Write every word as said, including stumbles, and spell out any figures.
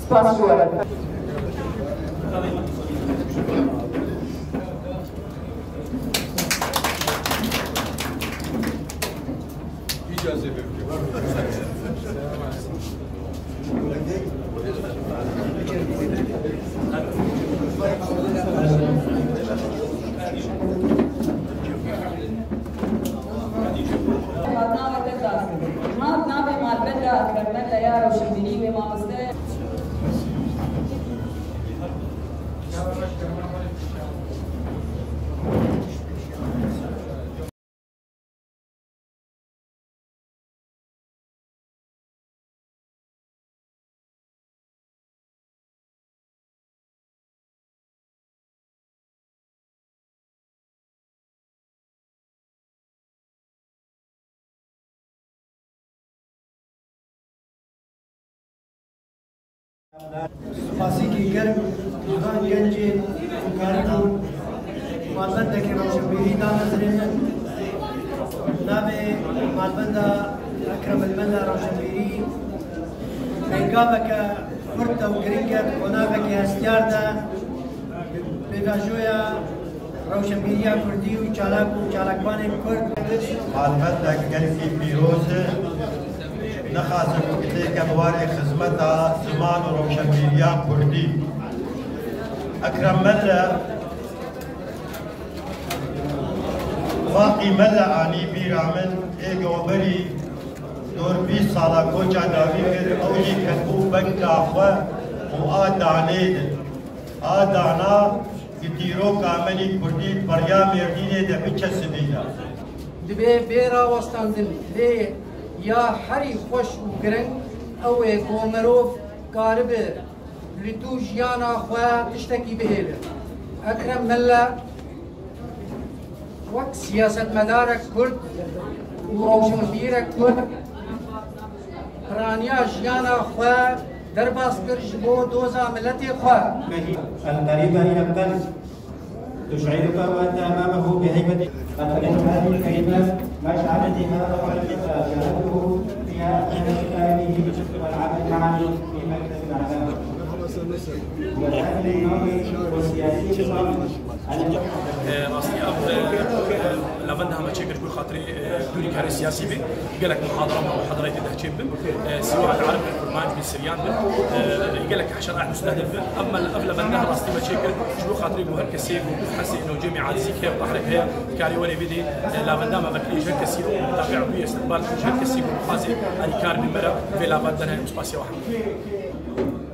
سپاس گوارم. İcazı bekliyorum. سپاسی کی گرم جهان گنج کارکون مالبند که روشنبیری دا نظرین نام مالبند اکرم المند روشنبیری بینگابه که فرد و گرینگت و نامه که هستیار دا بیواجویا روشنبیریا کردی و چالاک و چالاکبان کرد مالبند که گلکی پیروزه نخواست وقتی که دواره خدمت زمان و روشنبیریا کردی اکرم ملا واقعی ملا آنی بیرامن ایگوبری دور بیس سالا کوچا داوی کرد اوجی کتبو بک داخوه و آدانید آدانا که تیرو کاملی کردی بریا مردینه ده بچه سدیده دبی بیرا وستاندن دی یا هری خوش و گرنگ او گومروف کاربه لتو جیانا خواه تشتکی بهیله اکرم ملا وقت سیاست مدارک کرد و روشنبیرک کرد پرانیا جیانا خواه درباس کرش بو دوزا ملتی خواه القريب إلى القلب تشعرك وأنت أمامه بهيبة قد فهمت هذه الكلمات مشعرتها وقلبها شاهدته فيها أن كتابه والعمل معه في مكتب الأعلام والأهل الناظر والسياسي الصامت راستي أب لافندها ما تشكر كل خاطري دوري كاري سياسي بي قال لك محاضرة محاضرات تحكي بن سواء العرب الكرمان في السريان بن قال لك حشرات مستهدف أما قبل لافندها راستي ما تشكر شو خاطري مهر كسيف وحسي إنه جميع عزيزي كيف طحرك هي كاري ولي بدي لافندها ما بكلي جل كسيف ومتابع بيه استقبال جل كسيف ومحازي أي كار من مرة في لافندها سباسي واحد